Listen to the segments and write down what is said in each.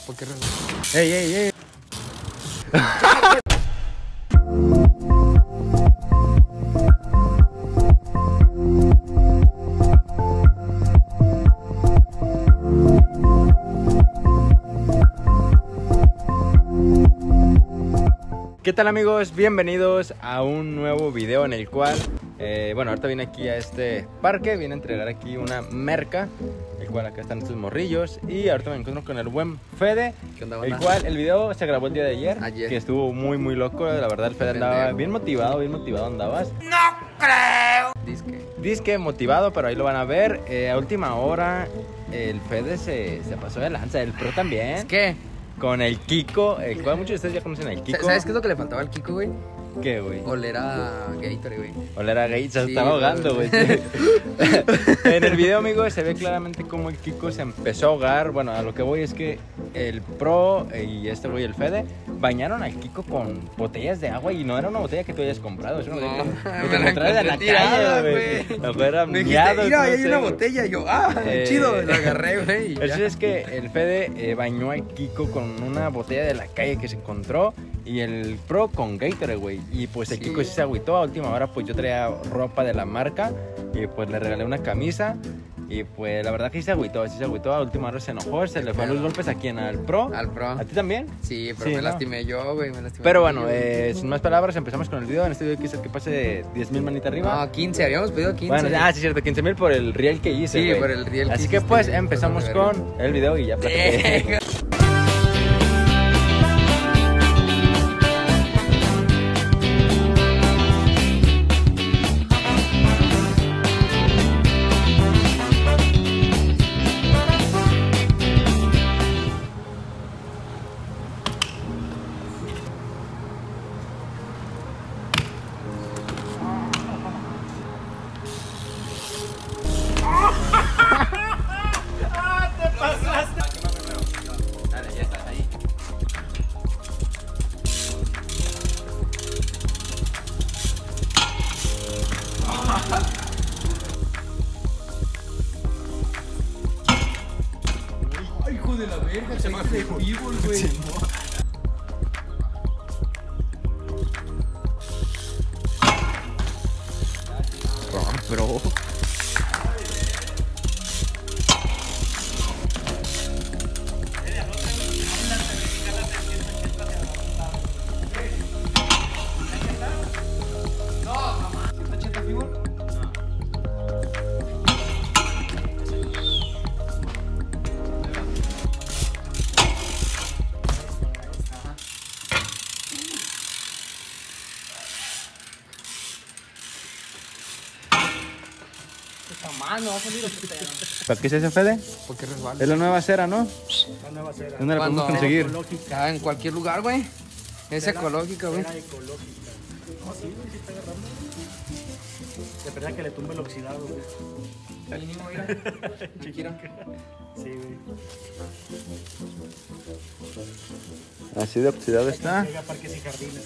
¿Por qué ¡Ey, ey, ey! ¿Qué tal, amigos? Bienvenidos a un nuevo video en el cual, bueno, ahorita vine aquí a este parque, vine a entregar aquí una merca, el cual acá están estos morrillos, y ahorita me encuentro con el buen Fede, ¿Qué onda, el banda? cual el video se grabó el día de ayer, que estuvo muy loco, la verdad el Fede andaba bien motivado andabas. ¡No creo! Disque motivado, pero ahí lo van a ver. A última hora el Fede se pasó de lanza, el Pro también. ¿Es qué? Con el Kiko, el cual muchos de ustedes ya conocen al Kiko. ¿Sabes qué es lo que le faltaba al Kiko, güey? ¿Qué, güey? Oler a Gatorade, güey. Oler a Gates, se Sí, estaba ahogando, güey. En el video, amigos, se ve claramente cómo el Kiko se empezó a ahogar. Bueno, a lo que voy es que el Pro y este güey, el Fede, bañaron al Kiko con botellas de agua y no era una botella que tú hayas comprado, es una botella que te encontraste en la calle, güey. No fuera miado. Mira, ahí hay una botella. Y yo, chido, la agarré, güey. El chiste es que el Fede bañó al Kiko con una botella de la calle que se encontró y el Pro con Gatorade, güey. Y pues el Kiko sí se agüitó. A última hora, pues yo traía ropa de la marca y pues le regalé una camisa. Y pues la verdad que sí se agüitó. A última hora se enojó, se le fue a los golpes a quién, al Pro. Al Pro. ¿A ti también? Sí, pero me lastimé yo, güey. Pero bueno, sin más palabras, empezamos con el video. En este video quise que pase de 10,000 manita arriba. No, 15, habíamos pedido 15. Bueno, sí, es cierto, 15,000 por el reel que hice, Sí, güey. por el reel que Así hiciste, que pues güey. empezamos con el video y ya platiqué. Ay, hijo de la verga, se me hace vivo, güey. Bro. No va a salir ¿Para qué es ese, Fede? Porque resbala. Es la nueva cera, ¿no? La nueva cera. ¿Dónde la podemos conseguir? Ah, en cualquier lugar, güey. Es ecológica, güey. Cera ecológica. No, sí, güey, sí está agarrando. De verdad que le tumba el oxidado, güey. Mínimo, mira. Chiquita. Sí, güey. Así de oxidado está. Llega a parques y jardines.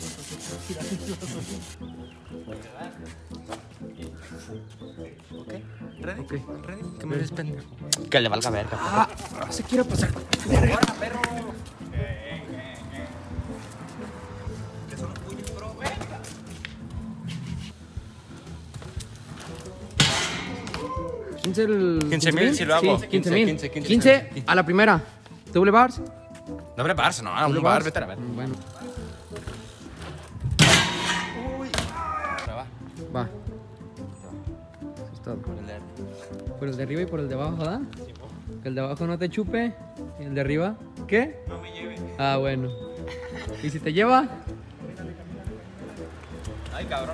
¿Ready? ¿Ready? Que me des pendejo. Que le valga verga. Se quiere pasar. El 15,000 si lo hago. 15 a la primera. ¿Doble bars? Doble bar, no, un bar, vete a ver. Bueno. Va. Eso es todo. Por el de arriba y por el de abajo, ¿verdad? Que el de abajo no te chupe. ¿Y el de arriba? ¿Qué? No me lleve. Ah, bueno. ¿Y si te lleva? Ay, cabrón.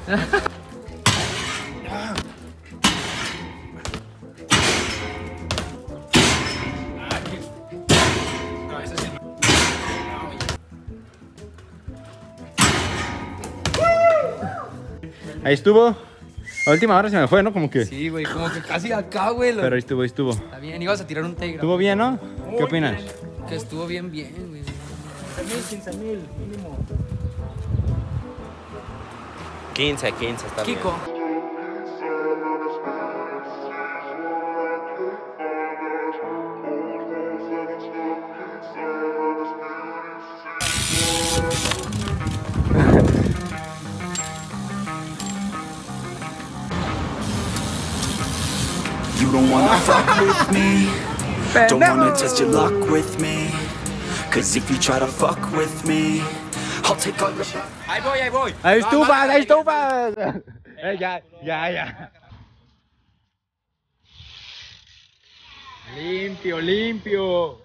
Ahí estuvo. A última hora se me fue, ¿no? Como que. Sí, güey, como que casi acá, güey. Pero ahí estuvo, ahí estuvo. Está bien, ibas a tirar un Tegra. ¿Estuvo bien, no? ¿Qué opinas? Que estuvo bien, güey. 15,000 mínimo. 15 está bien. Kiko. You don't wanna fuck with me. Don't wanna test your luck with me. Cause if you try to fuck with me, I'll take all your... Ahí voy, ahí voy. Ahí estufas, ahí estufas. Ya. Limpio. Limpio.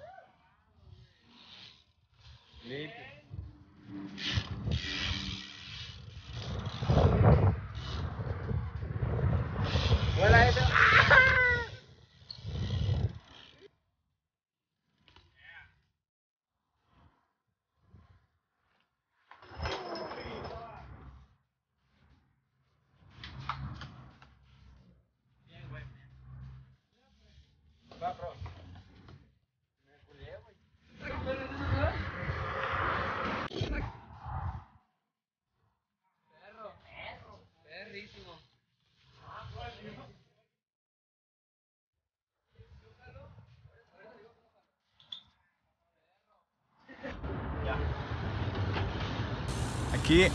Aquí.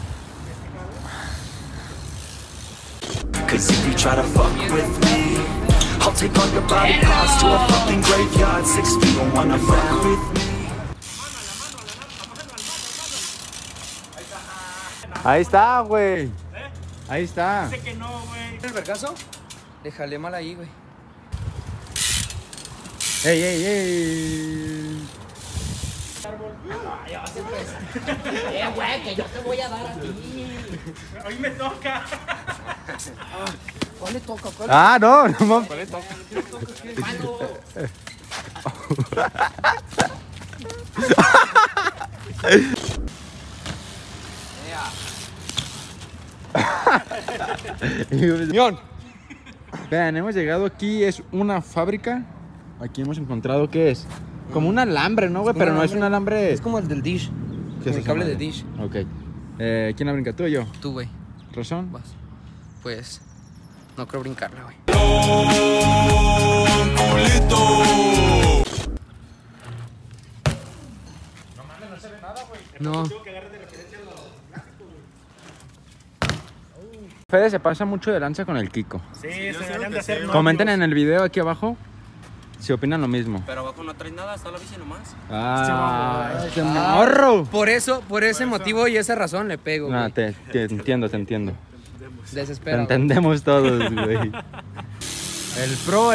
Cause if you try to fuck with me, I'll take all your body parts to a fucking graveyard. 6 feet, don't wanna fuck with me. Ahí está, güey. Ahí está. Dice que no, güey. ¿El vergazo? Le jalé mal ahí, güey. Ey. Güey, que yo te voy a dar a ti. Hoy me toca. ¿Cuál le toca? ¿Cuál Ah, no mames. mano? Vean, hemos llegado aquí, es una fábrica. Aquí hemos encontrado, ¿qué es? Como un alambre, ¿no, güey? Pero no es un alambre. Es como el del dish. ¿Qué es Como el esa cable madre? de dish. Ok. ¿Quién la brinca, tú o yo? Tú, güey. ¿Razón? Vas. Pues no creo brincarla, güey. No. Fede se pasa mucho de lanza con el Kiko. Sí, se deberían de hacer Comenten en el video aquí abajo si opinan lo mismo. Pero abajo no traes nada, está la bici nomás. Este morro. Por ese motivo y esa razón le pego, No, güey. te entiendo. Te Desespero. entendemos todos, güey. El pro.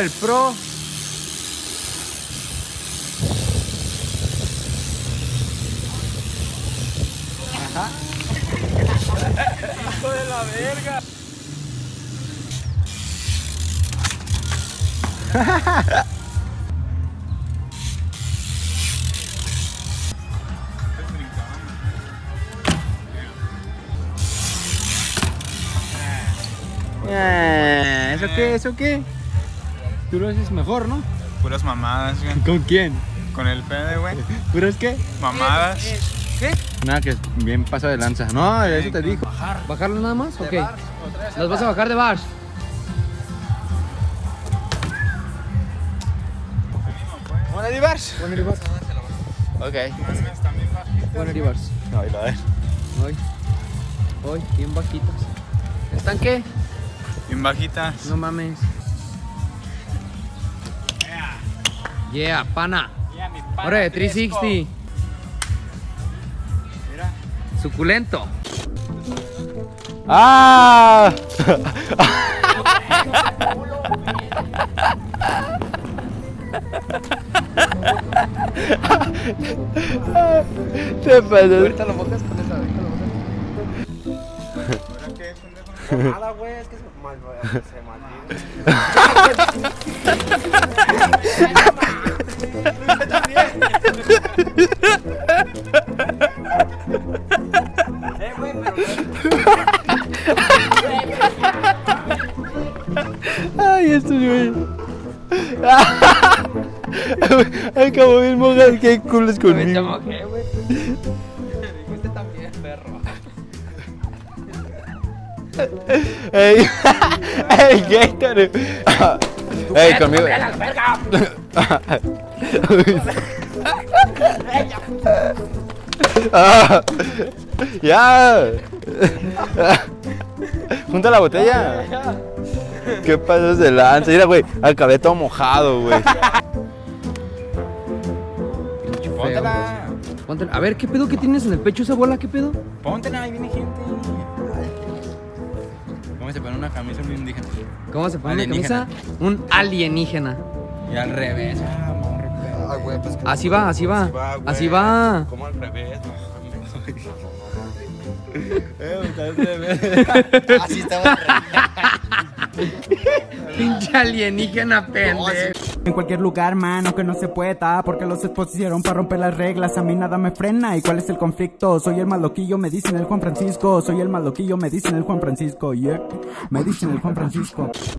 ¿Eso qué? Tú lo haces mejor, ¿no? Puras mamadas, güey. ¿Con quién? Con el pede, güey. ¿Puras qué? Mamadas. Nada, que es bien pasa de lanza. No, eso te dijo. ¿Bajarlo nada más? Ok. Las vas a bajar de bars. ¿Wanna divers? Ok. 180 bars. Ahí lo ves. Hoy, bien bajitas. ¿Están qué? Bien bajitas. No mames. Yeah, pana. Ore, 360. Mira. Suculento. ¡Ah! Te pasas. Ahorita lo bojas con esa, ahorita lo bojas. ¿Ahora qué, pendejo? Nada, güey, es que se mal. Ay, esto güey. Acabo bien mojado, qué culos conmigo. mojé, güey. Dijiste también, perro. Ey, Gator. Ey, conmigo. Ah, ya. Junta la botella. ¿Qué pasas de lanza? Mira, güey, acabé todo mojado, güey. Pinche feo, Póntela. güey. Póntela. A ver, ¿qué pedo que tienes en el pecho esa bola? ¿Qué pedo? Póntela, ahí viene gente. ¿Cómo se pone una camisa un indígena? ¿Cómo se pone la Alienígena. camisa? Un alienígena. Y al revés. Ah, morro, pedo. Ay, güey, pues. Así va, así va. güey. Así va. ¿Cómo al revés? Está al revés. Así estaba. Pinche alienígena pendejo. En cualquier lugar, mano, que no se pueda, porque los expusieron para romper las reglas. A mí nada me frena. ¿Y cuál es el conflicto? Soy el más loquillo, me dicen el Juan Francisco. Soy el más loquillo, me dicen el Juan Francisco. Yeah, me dicen el Juan Francisco.